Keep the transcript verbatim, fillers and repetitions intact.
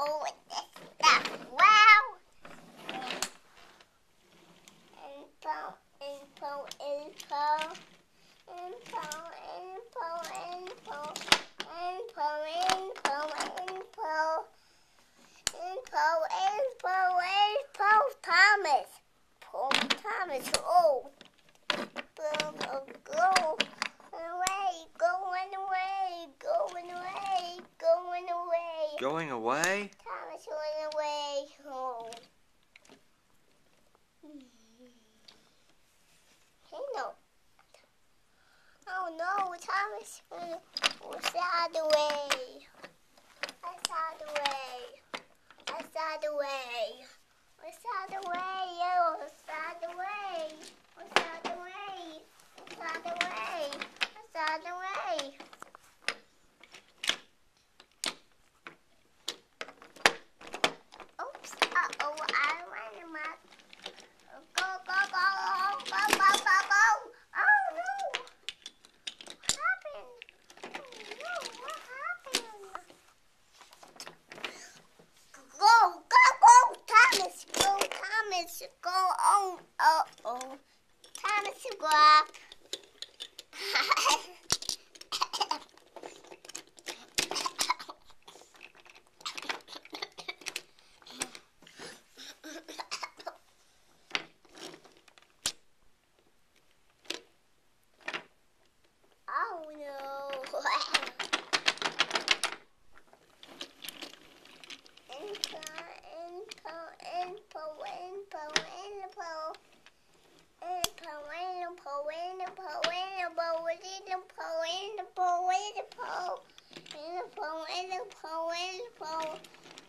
info with this stuff. Wow. Info, info, info. Info, info, info. Info, info, info. Info, info, info. Thomas. Paul Thomas. Oh. Go, go, go. Away, going away, going away, going away. Going away? Thomas went away home. Hey, no. Oh no, Thomas was out of the way. I saw the way. I saw the way. I saw the way. I saw the way. I saw the way. I saw the way. I saw the way. Oops. Uh-oh, I ran him up. Go, go, go, go, go, go, go, go. Oh no. What happened? Oh no, what happened? Go, go, go, Thomas. Go, Thomas. Go on. Uh-oh. Thomas, go up. Oh no. Info, info, info, info, info. Info, info, info, info, info, info, info, info, info, info, info.